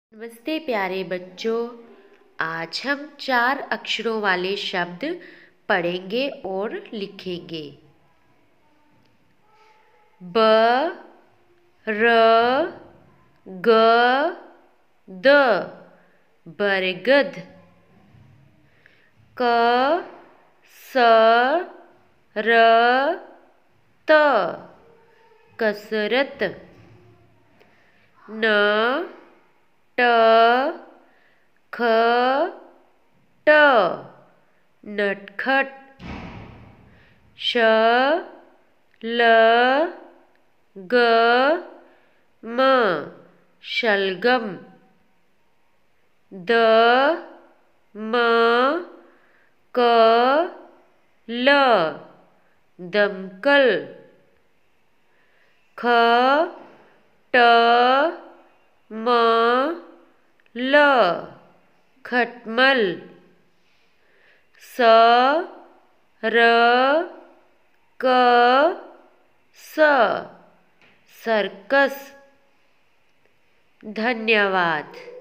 नमस्ते प्यारे बच्चों। आज हम 4 अक्षरों वाले शब्द पढ़ेंगे और लिखेंगे। ब र ग द बरगद। क स र त कसरत। न ट ख ट नटखट। श ल ग म शलगम। द म क ल दमकल। ख ट म ल खटमल। स र क स सर्कस। धन्यवाद।